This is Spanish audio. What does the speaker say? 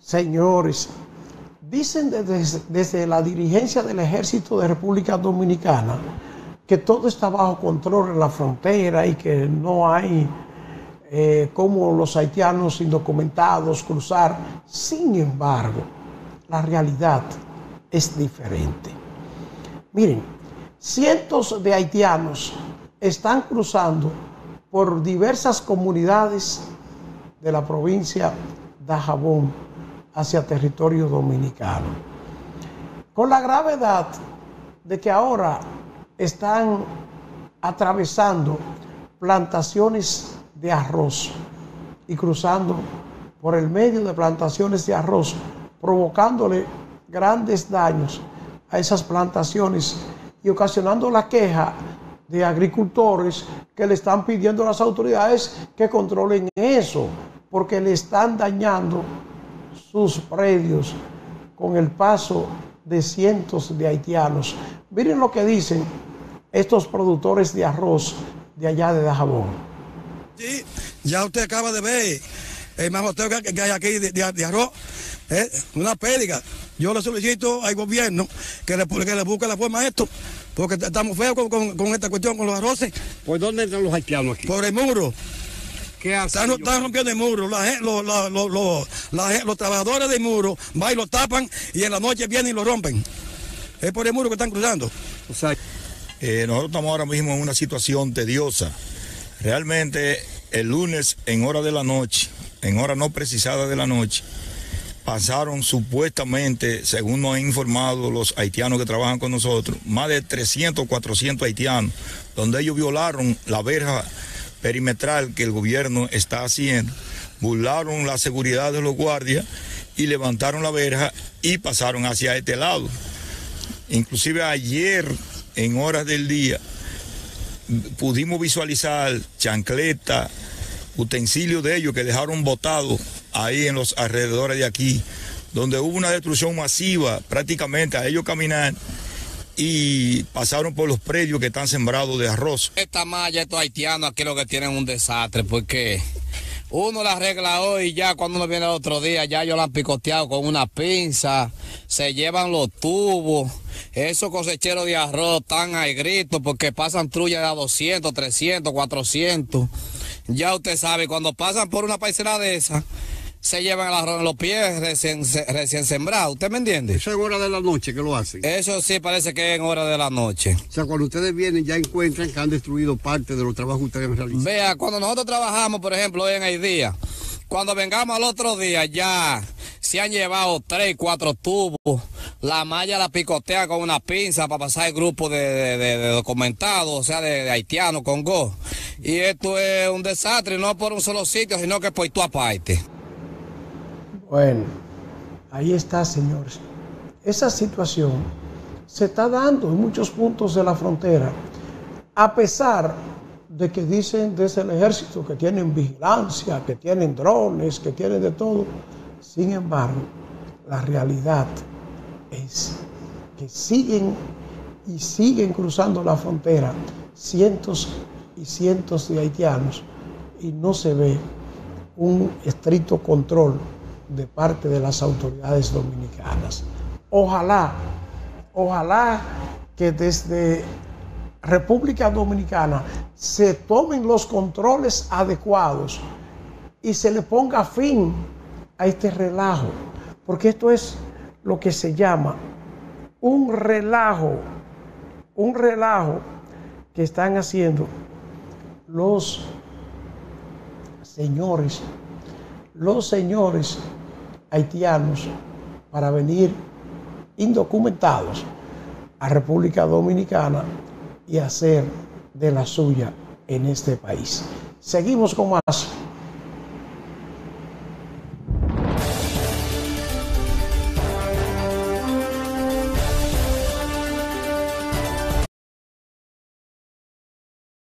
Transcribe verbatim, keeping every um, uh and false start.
Señores, dicen desde, desde la dirigencia del Ejército de República Dominicana que todo está bajo control en la frontera y que no hay eh, como los haitianos indocumentados cruzar. Sin embargo, la realidad es diferente. Miren, cientos de haitianos están cruzando por diversas comunidades de la provincia de Dajabón hacia territorio dominicano, con la gravedad de que ahora están atravesando plantaciones de arroz y cruzando por el medio de plantaciones de arroz, provocándole grandes daños a esas plantaciones y ocasionando la queja de agricultores que le están pidiendo a las autoridades que controlen eso, porque le están dañando sus predios con el paso de cientos de haitianos. Miren lo que dicen estos productores de arroz de allá de Dajabón. Sí, ya usted acaba de ver el majoteo que, que hay aquí de, de, de arroz, ¿eh? Una pérdida. Yo le solicito al gobierno que le, que le busque la forma a esto, porque estamos feos con, con, con esta cuestión, con los arroces. ¿Por dónde están los haitianos aquí? Por el muro. ¿Qué hacen? Están, están rompiendo el muro. La, los, los, los, los, la, los trabajadores del muro van y lo tapan y en la noche vienen y lo rompen. Es por el muro que están cruzando. O sea, eh, nosotros estamos ahora mismo en una situación tediosa. Realmente el lunes en hora de la noche, en hora no precisada de la noche, pasaron supuestamente, según nos han informado los haitianos que trabajan con nosotros, más de trescientos, cuatrocientos haitianos, donde ellos violaron la verja perimetral que el gobierno está haciendo, burlaron la seguridad de los guardias y levantaron la verja y pasaron hacia este lado. Inclusive ayer, en horas del día, pudimos visualizar chancletas, utensilios de ellos que dejaron botados ahí en los alrededores de aquí, donde hubo una destrucción masiva, prácticamente a ellos caminar, y pasaron por los predios que están sembrados de arroz. Esta malla, estos haitianos aquí lo que tienen un desastre, porque uno la arregla hoy y ya cuando uno viene el otro día, ya ellos la han picoteado con una pinza, se llevan los tubos. Esos cosecheros de arroz están al grito porque pasan trullas de a doscientos, trescientos, cuatrocientos. Ya usted sabe, cuando pasan por una parcela de esa, se llevan el arroz en los pies recién, recién sembrado. ¿Usted me entiende? Eso es en hora de la noche que lo hacen. Eso sí parece que es en hora de la noche. O sea, cuando ustedes vienen ya encuentran que han destruido parte de los trabajos que ustedes realizan. Vea, cuando nosotros trabajamos, por ejemplo, hoy en el día, cuando vengamos al otro día ya se han llevado tres, cuatro tubos, la malla la picotea con una pinza para pasar el grupo de, de, de, de documentados, o sea, de, de haitianos con go. Y esto es un desastre, no por un solo sitio, sino que por tu aparte. Bueno, ahí está, señores. Esa situación se está dando en muchos puntos de la frontera, a pesar de que dicen desde el ejército que tienen vigilancia, que tienen drones, que tienen de todo. Sin embargo, la realidad es que siguen y siguen cruzando la frontera cientos y cientos de haitianos y no se ve un estricto control de parte de las autoridades dominicanas. Ojalá, ojalá que desde República Dominicana se tomen los controles adecuados y se le ponga fin a este relajo, porque esto es lo que se llama un relajo, un relajo que están haciendo los señores, los señores haitianos para venir indocumentados a República Dominicana y hacer de la suya en este país. Seguimos con más.